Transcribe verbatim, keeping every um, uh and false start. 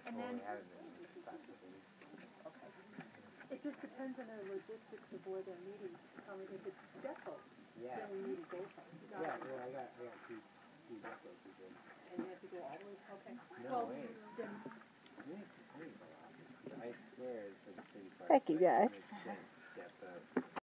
And well, then, we haven't been in the past couple weeks. okay. It just depends on the logistics of where they're meeting. I mean, if it's Deco, Yeah. then we need a go kart. Yeah, well, I got, I got two, two Deco people. And you have to go all the way, okay. No, Well, wait. then, Wait, wait. The I square is like the city park. Thank you, but it guys. makes sense, Deco.